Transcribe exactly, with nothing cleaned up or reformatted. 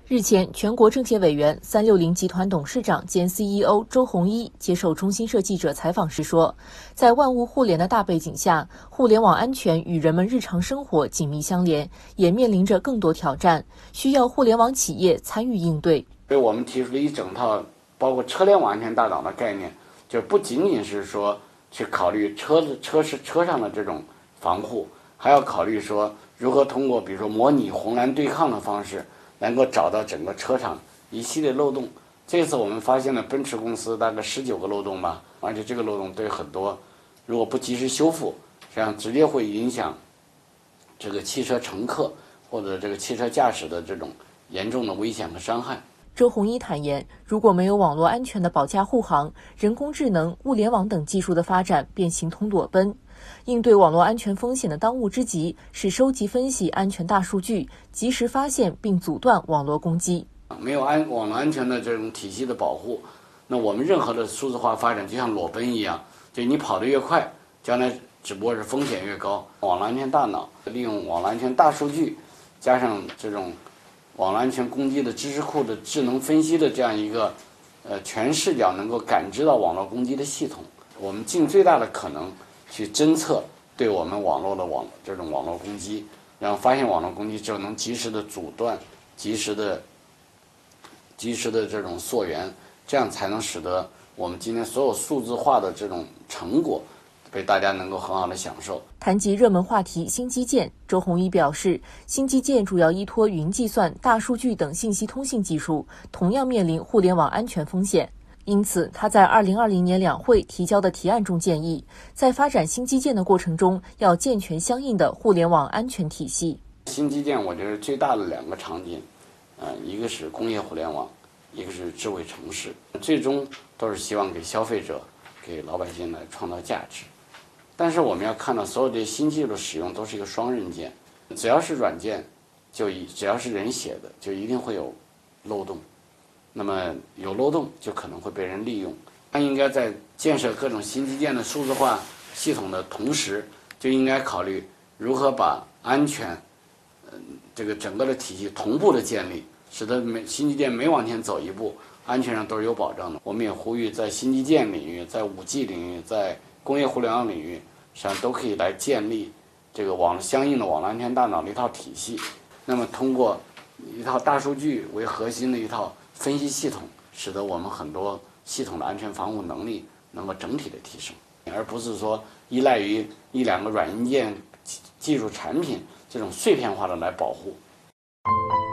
日前，全国政协委员、三六零集团董事长兼 C E O 周鸿祎接受中新社记者采访时说，在万物互联的大背景下，互联网安全与人们日常生活紧密相连，也面临着更多挑战，需要互联网企业参与应对。 所以我们提出了一整套包括车联网安全大脑的概念，就不仅仅是说去考虑车子车是车上的这种防护，还要考虑说如何通过比如说模拟红蓝对抗的方式，能够找到整个车厂一系列漏洞。这次我们发现了奔驰公司大概十九个漏洞吧，而且这个漏洞对很多如果不及时修复，实际上直接会影响这个汽车乘客或者这个汽车驾驶的这种严重的危险和伤害。 周鸿祎坦言，如果没有网络安全的保驾护航，人工智能、物联网等技术的发展便形同裸奔。应对网络安全风险的当务之急是收集分析安全大数据，及时发现并阻断网络攻击。 没有安网络安全的这种体系的保护，那我们任何的数字化发展就像裸奔一样，就你跑得越快，将来只不过是风险越高。网络安全大脑利用网络安全大数据，加上这种网络安全攻击的知识库的智能分析的这样一个呃全视角能够感知到网络攻击的系统，我们尽最大的可能去侦测对我们网络的网这种网络攻击，然后发现网络攻击之后能及时的阻断，及时的及时的这种溯源，这样才能使得我们今天所有数字化的这种成果被大家能够很好的享受。 谈及热门话题新基建，周鸿祎表示，新基建主要依托云计算、大数据等信息通信技术，同样面临互联网安全风险。因此，他在二零二零年两会提交的提案中建议，在发展新基建的过程中，要健全相应的互联网安全体系。 新基建我觉得最大的两个场景，呃，一个是工业互联网，一个是智慧城市，最终都是希望给消费者、给老百姓来创造价值。但是我们要看到，所有这些新技术的使用都是一个双刃剑，只要是软件，就一只要是人写的，就一定会有漏洞。那么有漏洞就可能会被人利用。它应该在建设各种新基建的数字化系统的同时，就应该考虑如何把安全，嗯、呃，这个整个的体系同步的建立，使得每新基建每往前走一步，安全上都是有保障的。我们也呼吁，在新基建领域、在五 G 领域、在工业互联网领域，实际上都可以来建立这个网相应的网络安全大脑的一套体系。那么通过一套大数据为核心的一套分析系统，使得我们很多系统的安全防护能力能够整体的提升，而不是说依赖于一两个软硬件技术产品这种碎片化的来保护。